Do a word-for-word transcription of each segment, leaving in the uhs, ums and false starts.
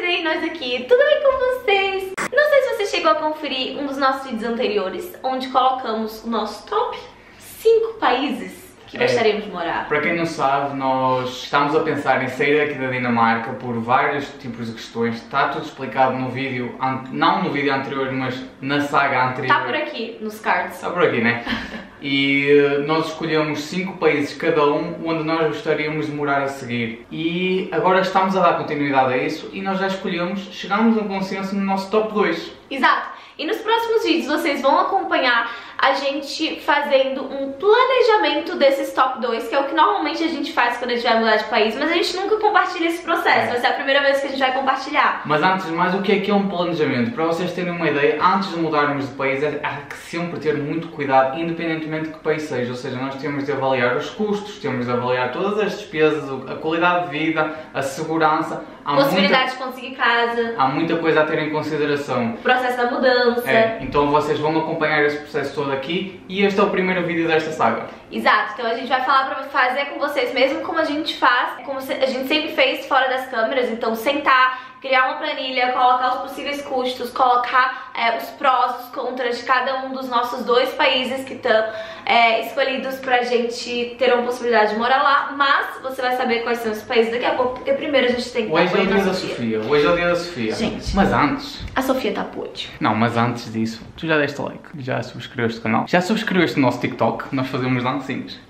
bem, nós aqui, tudo bem com vocês? Não sei se você chegou a conferir um dos nossos vídeos anteriores, onde colocamos o nosso top cinco países que gostaríamos de morar. Para quem não sabe, nós estamos a pensar em sair daqui da Dinamarca por vários tipos de questões. Está tudo explicado no vídeo, não no vídeo anterior, mas na saga anterior. Está por aqui, nos cards. Está por aqui, né? E nós escolhemos cinco países cada um onde nós gostaríamos de morar a seguir. E agora estamos a dar continuidade a isso e nós já escolhemos, chegamos a um consenso no nosso top dois. Exato. E nos próximos vídeos vocês vão acompanhar a gente fazendo um planejamento desses top dois, que é o que normalmente a gente faz quando a gente vai mudar de país, mas a gente nunca compartilha esse processo, é. vai ser a primeira vez que a gente vai compartilhar. Mas antes de mais, o que é que é um planejamento? Para vocês terem uma ideia, antes de mudarmos de país, há que sempre ter muito cuidado, independentemente de que país seja, ou seja, nós temos de avaliar os custos, temos de avaliar todas as despesas, a qualidade de vida, a segurança, há possibilidade muita, de conseguir casa. Há muita coisa a ter em consideração. O processo da mudança. É, então vocês vão acompanhar esse processo todo aqui e este é o primeiro vídeo desta saga. Exato, então a gente vai falar pra fazer com vocês mesmo como a gente faz, como a gente sempre fez fora das câmeras, então sentar, criar uma planilha, colocar os possíveis custos, colocar é, os prós, os contras de cada um dos nossos dois países que estão é, escolhidos pra gente ter uma possibilidade de morar lá, mas você vai saber quais são os países daqui a pouco, porque primeiro a gente tem que... Hoje é o dia da Sofia, hoje é o dia da Sofia. Gente, mas antes... a Sofia tá podre. Não, mas antes disso, tu já deste like, já subscreveste o canal, já subscreveste o nosso TikTok, nós fazemos dancinhos.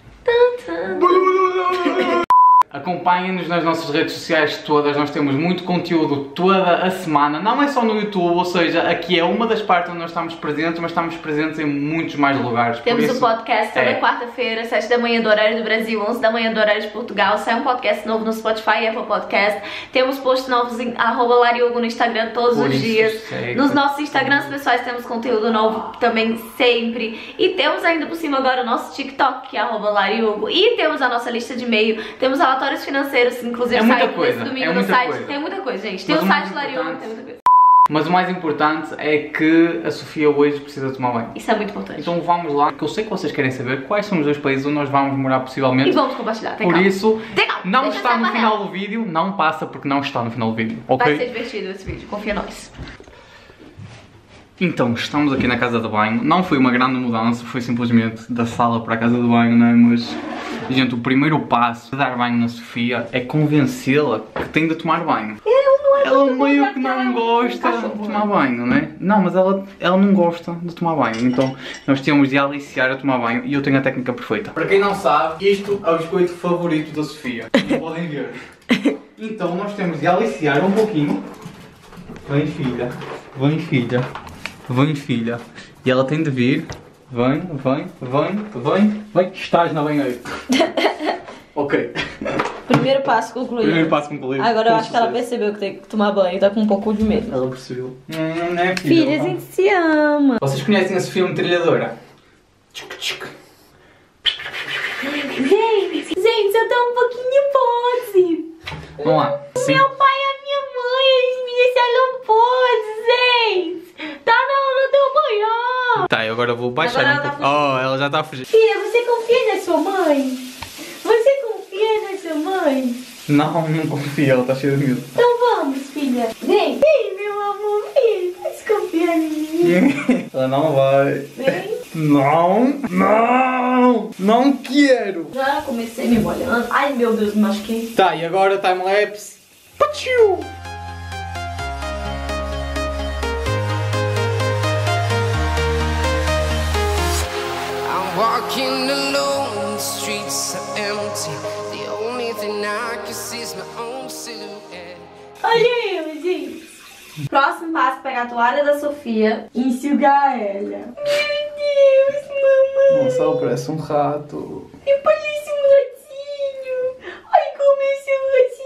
Acompanhem-nos nas nossas redes sociais todas, nós temos muito conteúdo toda a semana, não é só no YouTube, ou seja, aqui é uma das partes onde nós estamos presentes, mas estamos presentes em muitos mais lugares. Temos isso, o podcast toda é. quarta-feira, sete da manhã do horário do Brasil, onze da manhã do horário de Portugal, sai um podcast novo no Spotify e Apple Podcast, temos posts novos em arroba Lariogo no Instagram todos Por os isso, dias, sei. Nos nossos Instagrams pessoais temos conteúdo novo também sempre, e temos ainda por cima agora o nosso TikTok, que é arroba Lariogo, e temos a nossa lista de e-mail, temos relatórios financeiros, inclusive é muita saindo coisa, nesse domingo é no muita site, coisa. tem muita coisa, gente, tem Mas o o mais site Lariogo, importante- tem muita coisa. Mas o mais importante é que a Sofia hoje precisa tomar banho. Isso é muito importante. Então vamos lá, que eu sei que vocês querem saber quais são os dois países onde nós vamos morar possivelmente. E vamos compartilhar, tem Por calma. isso, Tem calma, não deixa está eu no ser final amarela. do vídeo, não passa porque não está no final do vídeo, ok? Vai ser divertido esse vídeo, confia em nós. Então, estamos aqui na casa de banho, não foi uma grande mudança, foi simplesmente da sala para a casa de banho, não é? Mas, gente, o primeiro passo de dar banho na Sofia é convencê-la que tem de tomar banho. Eu não Ela meio que não gosta de tomar banho, não é? Não, mas ela, ela não gosta de tomar banho, então nós temos de aliciar a tomar banho e eu tenho a técnica perfeita. Para quem não sabe, isto é o biscoito favorito da Sofia, não podem ver. Então nós temos de aliciar um pouquinho. Vem filha, vem filha, vem filha. E ela tem de vir, vem, vem, vem, vem, vem, estás na banheira. Ok. Primeiro passo concluído. Primeiro passo concluído. Agora eu Com acho que ela sucesso. percebeu que tem que tomar banho e tá com um pouco de medo. Ela percebeu. Hum, não é Filha, a gente se ama. Vocês conhecem a Sofia Metralhadora? Tchuc, tchuc. Gente, gente, eu tô um pouquinho pose. Vamos lá. Sim. Meu pai e a minha mãe, eles me deixaram pose, gente. Tá na hora de eu banhar. Tá, eu agora vou baixar Agora um ela pouco. tá Oh, ela já tá a fugir. Filha, você confia na sua mãe? Você confia na sua mãe? Não, não confia, ela tá cheia de medo. Então vamos, filha. Vem, vem, meu amor, vem. Pode confiar em mim. Ela não vai. Vem. Não, não, não quero. Já comecei me molhando. Ai, meu Deus, me machuquei. Tá, e agora time-lapse. Patiu! I'm walking alone, the streets are empty. The only thing I can see is my own silhouette. Olha eu, gente. Próximo passo, pegar a toalha da Sofia e enxugar ela. Meu Deus, mamãe. Nossa, ela parece um rato. Eu pareço um ratinho. Ai, como eu sou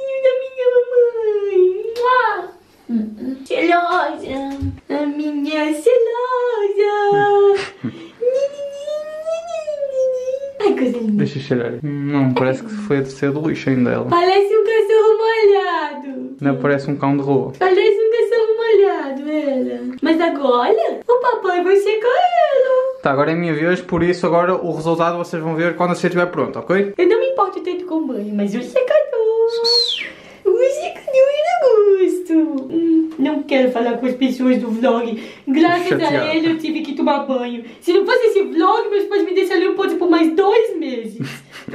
o ratinho da minha mamãe. Mua. Selosa. A minha selosa. Ai, coisa linda. Deixa eu cheirar. Não, parece que foi a terceira do lixo ainda ela. Parece um cachorro molhado. Não, parece um cão de rua. Parece um cachorro molhado, ela. Mas agora, o papai vai secar ela. Tá, agora é a minha vez, por isso agora o resultado vocês vão ver quando você estiver pronto, ok? Eu não me importo tanto com banho, mas o secador. O secador era gosto. Hum. quero falar com as pessoas do vlog. Graças a ele eu tive que tomar banho. Se não fosse esse vlog, meus pais me deixariam um pouco por mais dois meses.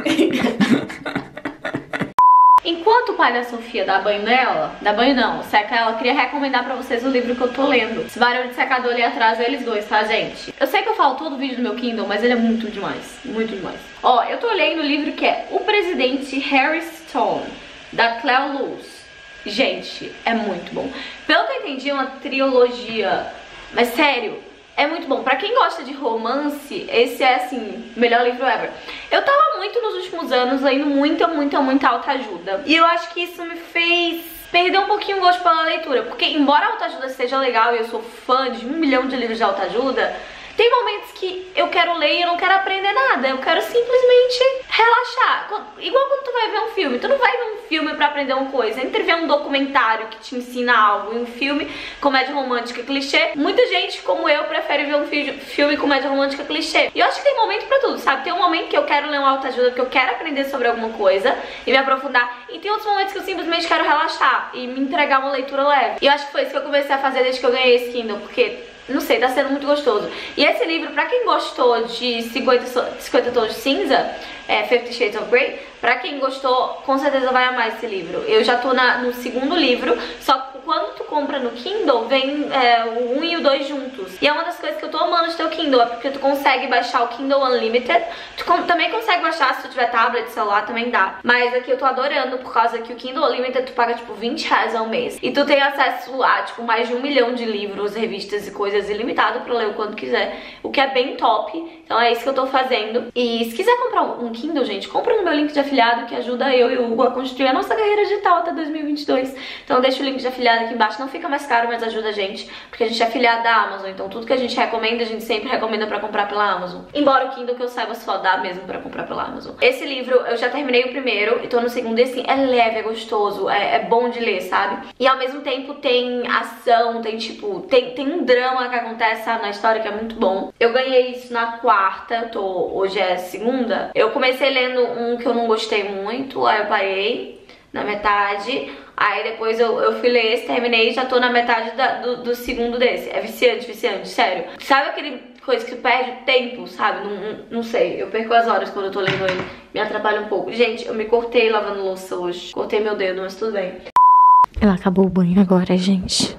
Enquanto o pai da Sofia dá banho nela, dá banho não, seca ela, eu queria recomendar pra vocês o livro que eu tô lendo. Esse barulho de secador ali atrás, eles dois, tá, gente? Eu sei que eu falo todo vídeo no meu Kindle, mas ele é muito demais, muito demais. Ó, eu tô lendo o livro que é O Presidente Harry Stone, da Cleo Lewis. Gente, é muito bom. Pelo que eu entendi, é uma trilogia, mas sério, é muito bom. Pra quem gosta de romance, esse é, assim, o melhor livro ever. Eu tava muito nos últimos anos lendo muita, muita, muita autoajuda. E eu acho que isso me fez perder um pouquinho o gosto pela leitura. Porque embora a autoajuda seja legal e eu sou fã de um milhão de livros de autoajuda, tem momentos que eu quero ler e eu não quero aprender nada. Eu quero simplesmente relaxar. Igual quando tu vai ver um filme. Tu não vai ver um filme pra aprender uma coisa. Entre ver um documentário que te ensina algo e um filme, comédia romântica clichê, muita gente, como eu, prefere ver um fi filme comédia romântica clichê. E eu acho que tem momento pra tudo, sabe? Tem um momento que eu quero ler uma autoajuda, que eu quero aprender sobre alguma coisa e me aprofundar. E tem outros momentos que eu simplesmente quero relaxar e me entregar uma leitura leve. E eu acho que foi isso que eu comecei a fazer desde que eu ganhei esse Kindle, porque... não sei, tá sendo muito gostoso. E esse livro, pra quem gostou de cinquenta Tons de Cinza, é, Fifty Shades of Grey, pra quem gostou, com certeza vai amar esse livro. Eu já tô na, no segundo livro, só que quando tu compra no Kindle, vem é, o um e o dois juntos. E é uma das coisas que eu tô amando de ter o Kindle, é porque tu consegue baixar o Kindle Unlimited. Tu com, também consegue baixar se tu tiver tablet, celular, também dá. Mas aqui eu tô adorando, por causa que o Kindle Unlimited tu paga tipo vinte reais ao mês. E tu tem acesso a tipo mais de um milhão de livros, revistas e coisas ilimitado pra ler o quanto quiser, o que é bem top. Então é isso que eu tô fazendo. E se quiser comprar um Kindle, gente, compra no meu link de afiliado, que ajuda eu e o Hugo a construir a nossa carreira digital até dois mil e vinte e dois. Então deixa o link de afiliado aqui embaixo. Não fica mais caro, mas ajuda a gente, porque a gente é afiliado da Amazon. Então tudo que a gente recomenda, a gente sempre recomenda pra comprar pela Amazon. Embora o Kindle, que eu saiba, só dá mesmo pra comprar pela Amazon. Esse livro, eu já terminei o primeiro e tô no segundo. E assim, é leve, é gostoso, é, é bom de ler, sabe? E ao mesmo tempo tem ação, tem tipo, tem, tem um drama que acontece, sabe, na história, que é muito bom. Eu ganhei isso na quarta, tô, hoje é segunda. Eu comecei lendo um que eu não gostei muito, aí eu parei na metade. Aí depois eu, eu fui ler esse, terminei e já tô na metade da, do, do segundo desse. É viciante, viciante, sério. Sabe aquele coisa que tu perde tempo, sabe? Não, não, não sei, eu perco as horas quando eu tô lendo ele. Me atrapalha um pouco. Gente, eu me cortei lavando louça hoje. Cortei meu dedo, mas tudo bem. Ela acabou o banho agora, gente.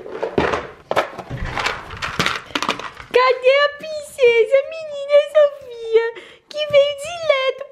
Cadê a princesa, menina Sofia, que veio direto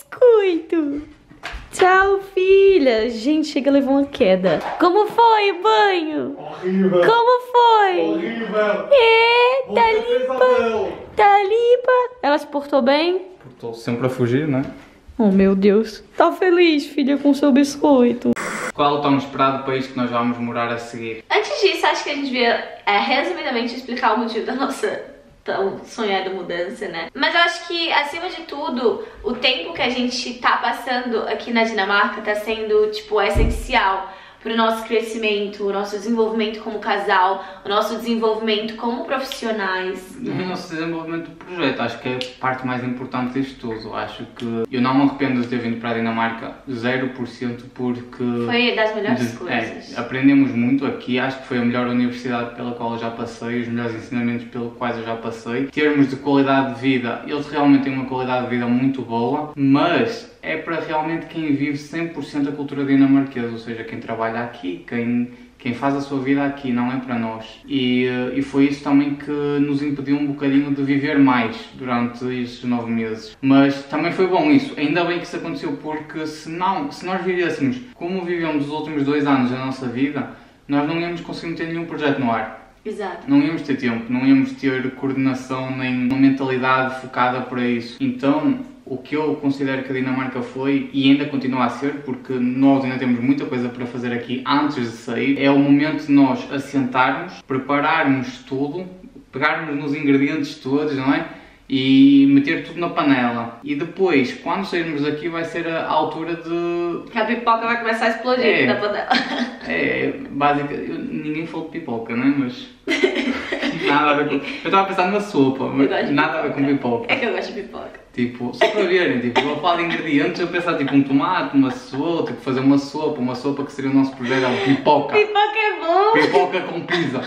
pro biscoito? Tchau, filha. Gente, chega, levou uma queda. Como foi o banho? Horrível. Como foi? Horrível. É, tá limpa. Tá limpa. Ela se portou bem? Portou sempre a fugir, né? Oh, meu Deus. Tá feliz, filha, com seu biscoito. Qual é o tão esperado país que nós vamos morar a seguir? Antes disso, acho que a gente devia, é, resumidamente, explicar o motivo da nossa tão sonhada mudança, né? Mas eu acho que, acima de tudo, o tempo que a gente tá passando aqui na Dinamarca tá sendo, tipo, essencial pro nosso crescimento, o nosso desenvolvimento como casal, o nosso desenvolvimento como profissionais. O nosso desenvolvimento do projeto, acho que é a parte mais importante disto tudo. Acho que eu não me arrependo de ter vindo para a Dinamarca zero por cento, porque... foi das melhores de, coisas. É, aprendemos muito aqui, acho que foi a melhor universidade pela qual eu já passei, os melhores ensinamentos pelos quais eu já passei. Em termos de qualidade de vida, eles realmente têm uma qualidade de vida muito boa, mas é para realmente quem vive cem por cento a cultura dinamarquesa, ou seja, quem trabalha aqui, quem, quem faz a sua vida aqui, não é para nós. E, e foi isso também que nos impediu um bocadinho de viver mais durante estes nove meses. Mas também foi bom isso, ainda bem que isso aconteceu, porque se, não, se nós vivêssemos como vivemos os últimos dois anos da nossa vida, nós não íamos conseguir ter nenhum projeto no ar. Exato. Não íamos ter tempo, não íamos ter coordenação nem uma mentalidade focada para isso. Então, o que eu considero que a Dinamarca foi, e ainda continua a ser, porque nós ainda temos muita coisa para fazer aqui antes de sair, é o momento de nós assentarmos, prepararmos tudo, pegarmos nos ingredientes todos, não é? E meter tudo na panela. E depois, quando sairmos daqui, vai ser a altura de... que a pipoca vai começar a explodir é, na panela. É, basicamente, ninguém falou de pipoca, não é? Mas... Nada a ver com... Eu estava a pensar numa sopa, mas nada a ver com pipoca. É que eu gosto de pipoca. Tipo, só para verem, tipo, eu a falar de ingredientes, eu pensava tipo um tomate, uma sopa, tipo fazer uma sopa, uma sopa que seria o nosso projeto, é pipoca. Pipoca é bom! Pipoca com pizza.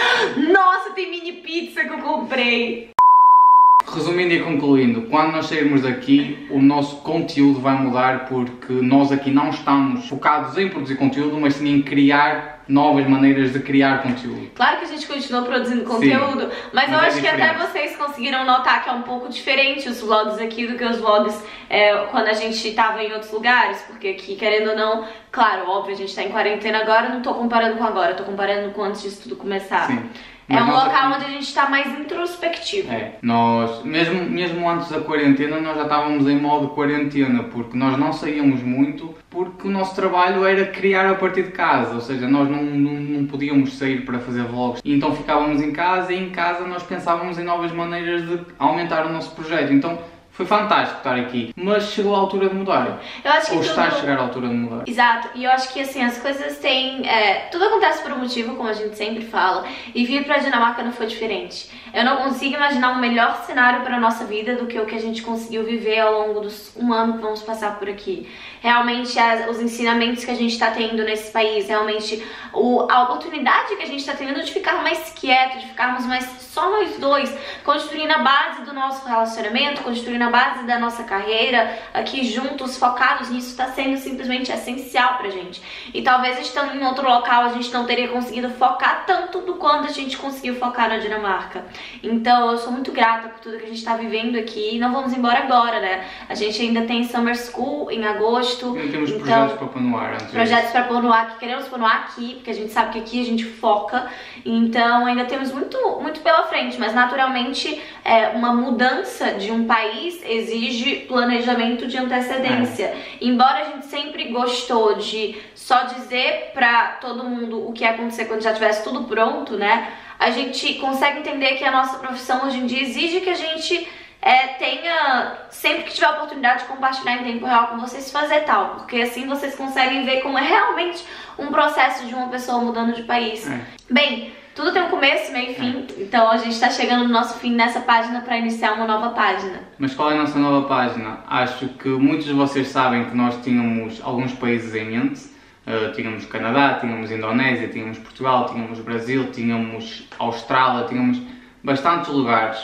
Nossa, tem mini pizza que eu comprei. Resumindo e concluindo, quando nós sairmos daqui, o nosso conteúdo vai mudar porque nós aqui não estamos focados em produzir conteúdo, mas sim em criar novas maneiras de criar conteúdo. Claro que a gente continua produzindo conteúdo, sim, mas, mas eu é acho diferente. Que até vocês conseguiram notar que é um pouco diferente os vlogs aqui do que os vlogs é, quando a gente estava em outros lugares, porque aqui, querendo ou não, claro, óbvio, a gente está em quarentena agora, não estou comparando com agora, estou comparando com antes disso tudo começar. Sim. Mas é um local aqui, onde a gente está mais introspectivo. É, nós, mesmo, mesmo antes da quarentena, nós já estávamos em modo quarentena, porque nós não saíamos muito, porque o nosso trabalho era criar a partir de casa, ou seja, nós não, não, não podíamos sair para fazer vlogs, e então ficávamos em casa, e em casa nós pensávamos em novas maneiras de aumentar o nosso projeto. Então, foi fantástico estar aqui, mas chegou a altura de mudar. Eu acho que Ou tudo... está a chegar à altura de mudar. Exato, e eu acho que assim, as coisas têm... É, tudo acontece por um motivo, como a gente sempre fala, e vir pra Dinamarca não foi diferente. Eu não consigo imaginar um melhor cenário para a nossa vida do que o que a gente conseguiu viver ao longo dos um ano que vamos passar por aqui. Realmente, as, os ensinamentos que a gente está tendo nesse país, realmente o, a oportunidade que a gente está tendo de ficar mais quieto, de ficarmos mais só nós dois, construindo a base do nosso relacionamento, construindo a base da nossa carreira, aqui juntos, focados nisso, está sendo simplesmente essencial pra gente. E talvez estando em outro local a gente não teria conseguido focar tanto do quanto a gente conseguiu focar na Dinamarca. Então eu sou muito grata por tudo que a gente está vivendo aqui e não vamos embora agora, né? A gente ainda tem Summer School em agosto. E temos então, projetos para pôr no ar antes. Projetos para pôr no ar, que queremos pôr no ar aqui, porque a gente sabe que aqui a gente foca. Então ainda temos muito, muito pela frente, mas naturalmente é, uma mudança de um país exige planejamento de antecedência. É. Embora a gente sempre gostou de só dizer pra todo mundo o que ia acontecer quando já tivesse tudo pronto, né? A gente consegue entender que a nossa profissão hoje em dia exige que a gente é, tenha, sempre que tiver a oportunidade de compartilhar em tempo real com vocês, fazer tal, porque assim vocês conseguem ver como é realmente um processo de uma pessoa mudando de país. É. Bem, tudo tem um começo, meio e fim, é. Então a gente está chegando no nosso fim nessa página para iniciar uma nova página. Mas qual é a nossa nova página? Acho que muitos de vocês sabem que nós tínhamos alguns países em mente. Uh, tínhamos Canadá, tínhamos Indonésia, tínhamos Portugal, tínhamos Brasil, tínhamos Austrália, tínhamos bastantes lugares.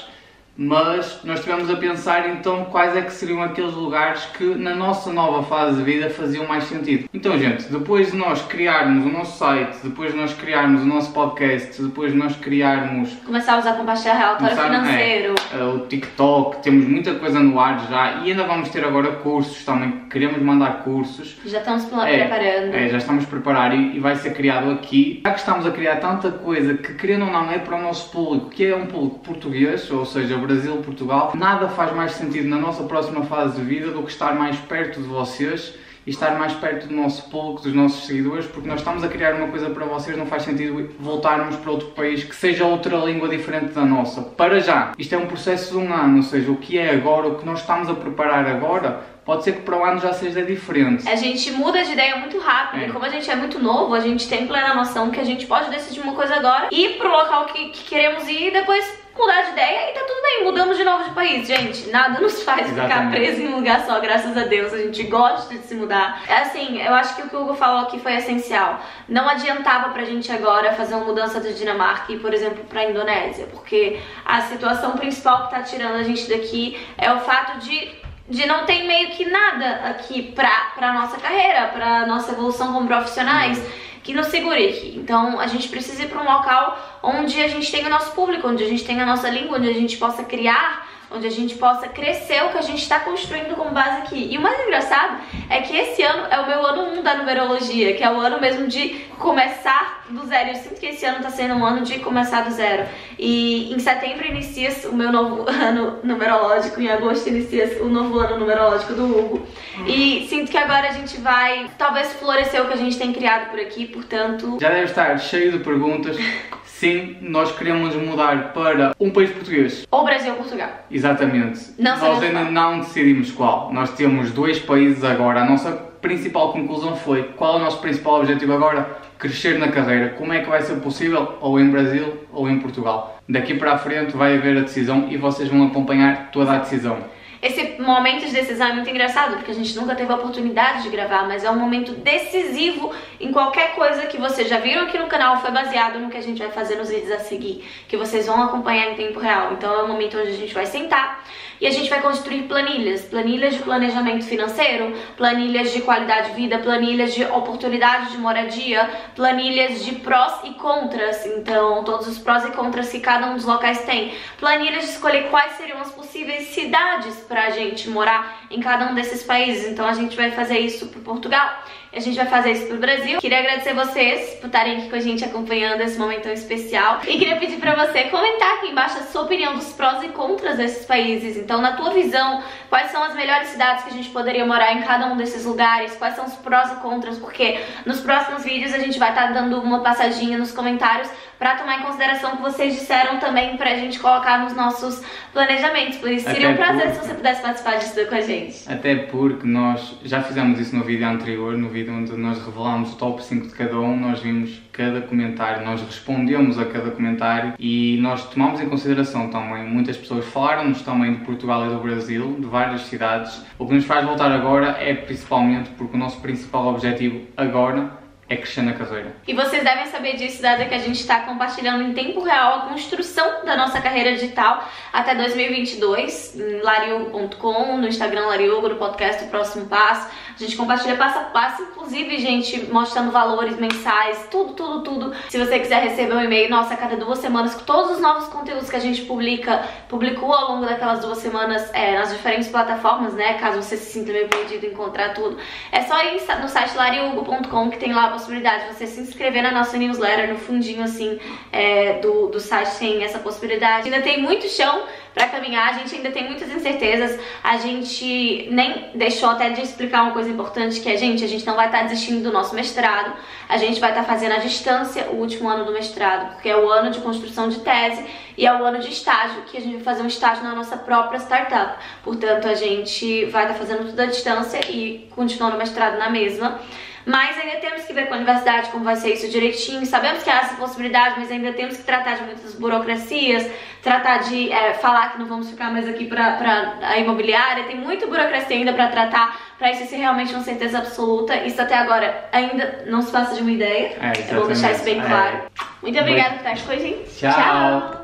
Mas nós estivemos a pensar então quais é que seriam aqueles lugares que na nossa nova fase de vida faziam mais sentido. Então, gente, depois de nós criarmos o nosso site, depois de nós criarmos o nosso podcast, depois de nós criarmos... Começarmos a compartilhar relatório financeiro. É, o TikTok, temos muita coisa no ar já e ainda vamos ter agora cursos também, queremos mandar cursos. Já estamos é, preparando. É, já estamos a preparar e, e vai ser criado aqui. Já que estamos a criar tanta coisa que, querendo ou não, é para o nosso público, que é um público português, ou seja, Brasil, Portugal, nada faz mais sentido na nossa próxima fase de vida do que estar mais perto de vocês e estar mais perto do nosso público, dos nossos seguidores, porque nós estamos a criar uma coisa para vocês, não faz sentido voltarmos para outro país que seja outra língua diferente da nossa. Para já, isto é um processo de um ano, ou seja, o que é agora, o que nós estamos a preparar agora, pode ser que para o ano já seja diferente. A gente muda de ideia muito rápido, é. E como a gente é muito novo, a gente tem plena noção que a gente pode decidir uma coisa agora, ir pro local que, que queremos ir e depois mudar de ideia e tá tudo bem, mudamos de novo de país. Gente, nada nos faz Exatamente. Ficar preso em um lugar só, graças a Deus, a gente gosta de se mudar. É assim, eu acho que o que o Hugo falou aqui foi essencial. Não adiantava pra gente agora fazer uma mudança da Dinamarca e, por exemplo, pra Indonésia, porque a situação principal que tá tirando a gente daqui é o fato de de não ter meio que nada aqui pra, pra nossa carreira, pra nossa evolução como profissionais, que nos segure aqui. Então a gente precisa ir pra um local onde a gente tenha o nosso público, onde a gente tenha a nossa língua, onde a gente possa criar, onde a gente possa crescer o que a gente está construindo como base aqui. E o mais engraçado é que esse ano é o meu ano um da numerologia, que é o ano mesmo de começar do zero. Eu sinto que esse ano está sendo um ano de começar do zero. E em setembro inicia o meu novo ano numerológico, em agosto inicia o novo ano numerológico do Hugo. E sinto que agora a gente vai, talvez, florescer o que a gente tem criado por aqui, portanto... Já deve estar cheio de perguntas. Sim, nós queremos mudar para um país português. Ou Brasil ou Portugal. Exatamente. Não nós ainda qual. não decidimos qual. Nós temos dois países agora. A nossa principal conclusão foi qual é o nosso principal objetivo agora? crescer na carreira, como é que vai ser possível ou em Brasil ou em Portugal. Daqui para a frente vai haver a decisão e vocês vão acompanhar toda a decisão. Esse momento de decisão é muito engraçado, porque a gente nunca teve a oportunidade de gravar, mas é um momento decisivo em qualquer coisa que vocês já viram aqui no canal, foi baseado no que a gente vai fazer nos vídeos a seguir, que vocês vão acompanhar em tempo real. Então é um momento onde a gente vai sentar e a gente vai construir planilhas, planilhas de planejamento financeiro, planilhas de qualidade de vida, planilhas de oportunidade de moradia, planilhas de prós e contras, então todos os prós e contras que cada um dos locais tem, planilhas de escolher quais seriam as possíveis cidades pra gente morar em cada um desses países. Então a gente vai fazer isso pro Portugal, a gente vai fazer isso pro Brasil. Queria agradecer vocês por estarem aqui com a gente acompanhando esse momento tão especial e queria pedir pra você comentar aqui embaixo a sua opinião dos prós e contras desses países. Então, na tua visão, quais são as melhores cidades que a gente poderia morar em cada um desses lugares, quais são os prós e contras, porque nos próximos vídeos a gente vai estar dando uma passadinha nos comentários pra tomar em consideração o que vocês disseram também pra gente colocar nos nossos planejamentos. Por isso, seria um prazer se você pudesse participar disso com a gente. Até porque nós já fizemos isso no vídeo anterior, no vídeo onde nós revelámos o top cinco de cada um, nós vimos cada comentário, nós respondemos a cada comentário e nós tomamos em consideração também, muitas pessoas falaram-nos também de Portugal e do Brasil, de várias cidades. O que nos faz voltar agora é principalmente porque o nosso principal objetivo agora é crescer na carreira. E vocês devem saber disso, dado que a gente está compartilhando em tempo real a construção da nossa carreira digital até dois mil e vinte e dois, em larihugo ponto com, no Instagram Larihugo, no podcast O Próximo Passo. A gente compartilha passo a passo, inclusive, gente, mostrando valores mensais, tudo, tudo, tudo. Se você quiser receber um e-mail, nossa, a cada duas semanas, com todos os novos conteúdos que a gente publica, publicou ao longo daquelas duas semanas é, nas diferentes plataformas, né? Caso você se sinta meio perdido em encontrar tudo, é só ir no site larihugo ponto com, que tem lá a possibilidade de você se inscrever na nossa newsletter, no fundinho assim é, do, do site tem essa possibilidade. Ainda tem muito chão pra caminhar, a gente ainda tem muitas incertezas, a gente nem deixou até de explicar uma coisa importante, que é, gente, a gente não vai estar desistindo do nosso mestrado, a gente vai estar fazendo à distância o último ano do mestrado, porque é o ano de construção de tese e é o ano de estágio, que a gente vai fazer um estágio na nossa própria startup. Portanto, a gente vai estar fazendo tudo à distância e continuando o mestrado na mesma. Mas ainda temos que ver com a universidade como vai ser isso direitinho. Sabemos que há essa possibilidade, mas ainda temos que tratar de muitas burocracias, tratar de é, falar que não vamos ficar mais aqui para a imobiliária. Tem muita burocracia ainda para tratar, para isso ser realmente uma certeza absoluta. Isso até agora ainda não se passa de uma ideia. É, Eu vou deixar isso bem claro. É. Muito obrigada por estar com a gente. Tchau. Tchau.